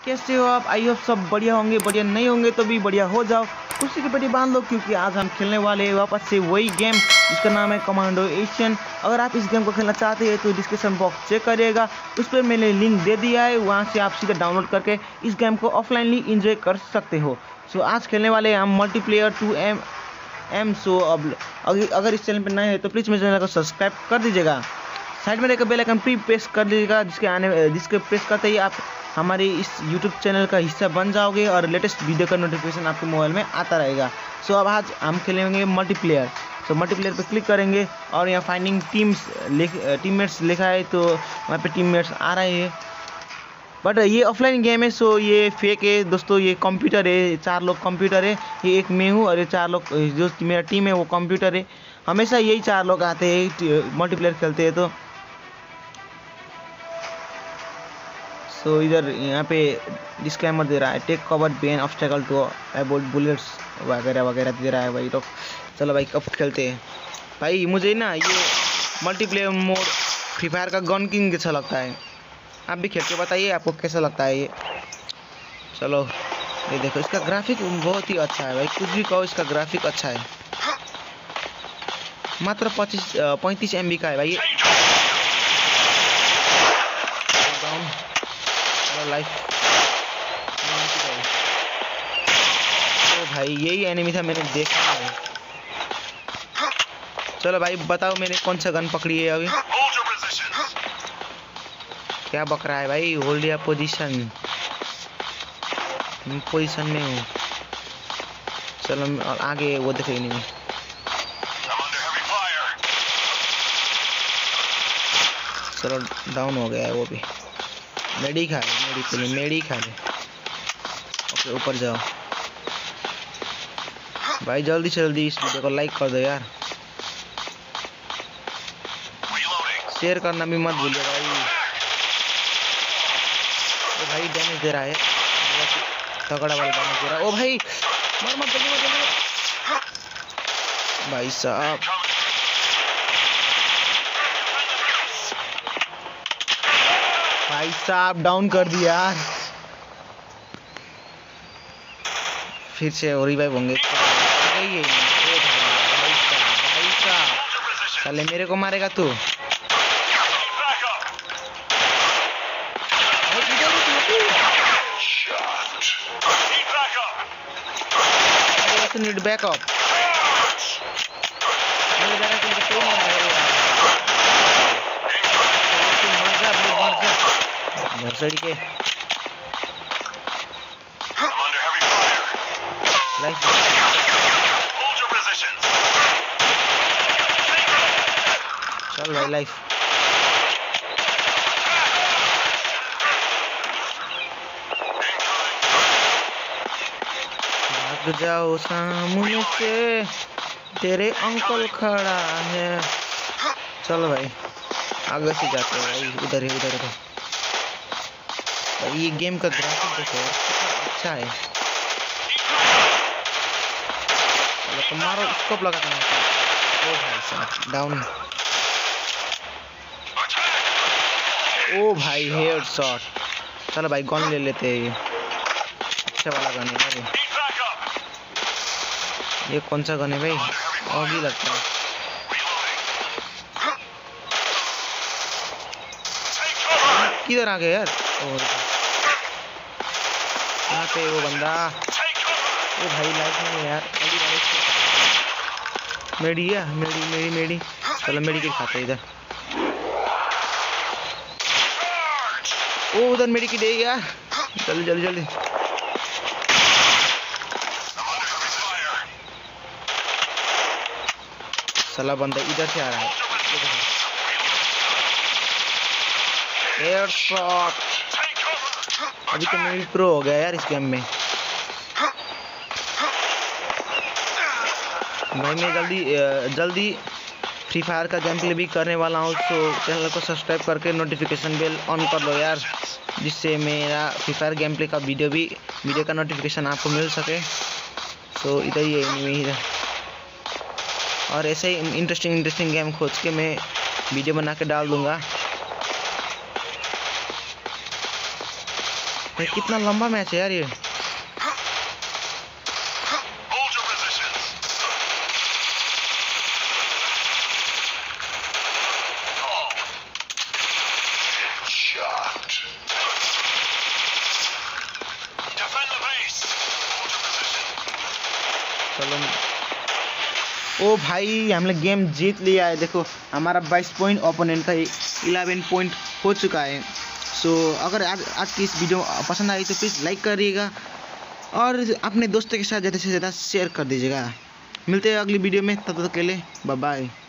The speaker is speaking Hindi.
कैसे हो आप? आई होप सब बढ़िया होंगे, बढ़िया नहीं होंगे तो भी बढ़िया हो जाओ, कुर्सी की पेटी बांध लो, क्योंकि आज हम खेलने वाले हैं वापस से वही गेम जिसका नाम है कमांडो एशियन। अगर आप इस गेम को खेलना चाहते हैं तो डिस्क्रिप्शन बॉक्स चेक करिएगा, उस पर मैंने लिंक दे दिया है, वहाँ से आप सीधा डाउनलोड करके इस गेम को ऑफलाइनली इंजॉय कर सकते हो। सो आज खेलने वाले हैं हम मल्टीप्लेयर 2M। सो अब अगर इस चैनल पर नए हैं तो प्लीज़ मेरे चैनल को सब्सक्राइब कर दीजिएगा, साइड में एक बेल आइकन प्रेस कर दीजिएगा, जिसके प्रेस करते ही आप हमारे इस YouTube चैनल का हिस्सा बन जाओगे और लेटेस्ट वीडियो का नोटिफिकेशन आपके मोबाइल में आता रहेगा। सो अब आज हम खेलेंगे मल्टीप्लेयर। सो मल्टीप्लेयर पर क्लिक करेंगे और यहाँ फाइंडिंग टीममेट्स लिखा है, तो वहाँ पे टीममेट्स आ रहे हैं, बट ये ऑफलाइन गेम है, सो ये फेक है दोस्तों। ये कंप्यूटर है, 4 लोग कंप्यूटर है, ये एक मैं हूँ और ये 4 लोग जो मेरा टीम है वो कंप्यूटर है। हमेशा यही 4 लोग आते हैं मल्टीप्लेयर खेलते हैं। तो सो इधर यहाँ पे डिस्क्लेमर दे रहा है, take cover behind obstacle to avoid bullets वगैरह वगैरह दे रहा है भाई। तो चलो भाई कब खेलते हैं भाई। मुझे ना ये मल्टीप्लेयर मोड फ्री फायर का गन किंग अच्छा लगता है, आप भी खेल के बताइए आपको कैसा लगता है ये। चलो ये देखो, इसका ग्राफिक बहुत ही अच्छा है भाई, कुछ भी कहो इसका ग्राफिक अच्छा है। मात्र 35 MB का है भाई। लाइफ तो भाई यही एनिमी था, मैंने देखा है। चलो भाई बताओ मैंने कौन सा गन पकड़ी है अभी। क्या बक रहा है भाई? होल्ड या पोजीशन, पोजीशन में हूँ। चलो और आगे वो देखे एनिमी। चलो डाउन हो गया है वो भी। मेडी खा ले, मेडी खा ले। ओके ऊपर जाओ भाई, जल्दी से जल्दी इस वीडियो को लाइक कर दो यार, शेयर करना भी मत भूलिए भाई। ओ भाई डैमेज दे रहा है, तगड़ा वाला डैमेज दे रहा है। ओ भाई मर मत, जल्दी भाई साहब। भाई साहब डाउन कर दिया यार, फिर से रिवाइव होंगे। भाई साहब साले मेरे को मारेगा तू। नीड बैकअप, नर्सरी के चल भाई लाइफ। भाग जाओ सामने से, तेरे अंकल खड़ा है। चलो भाई आगे से जाते हैं भाई, उधर है। ये गेम का ग्राफिक देखो यार कितना अच्छा है। चलो तो मारो, स्कोप लगा देना। ओ भाई साहब डाउन। ओ भाई हेड शॉट। चलो भाई गन ले लेते हैं, ये अच्छा वाला गन है यार। ये कौन सा गन है भाई? और भी लगता है। किधर आ गए यार? और यहाँ पे वो बंदा, ओ भाई लाइफ में यार मेडी है, मेडी। चलो मेडी के खाते इधर। ओ उधर मेडी की दे यार, जल्दी। साला बंदा इधर से आ रहा है। Air shot. अभी तो मैं भी प्रो हो गया यार इस गेम में भाई। मैं जल्दी फ्री फायर का गेम प्ले भी करने वाला हूँ, तो चैनल को सब्सक्राइब करके नोटिफिकेशन बेल ऑन कर लो यार, जिससे मेरा फ्री फायर गेम प्ले का वीडियो का नोटिफिकेशन आपको मिल सके। तो इधर ही एनिमी इधर, और ऐसे ही इंटरेस्टिंग गेम खोज के मैं वीडियो बना के डाल दूँगा। भाई कितना लंबा मैच है यार ये। चलो ओ भाई हमने गेम जीत लिया है। देखो हमारा 22 पॉइंट, ओपोनेंट का 11 पॉइंट हो चुका है। सो अगर आज की इस वीडियो पसंद आई तो प्लीज़ लाइक करिएगा और अपने दोस्तों के साथ ज़्यादा से ज़्यादा शेयर कर दीजिएगा। मिलते हैं अगली वीडियो में, तब तक के लिए बाय बाय।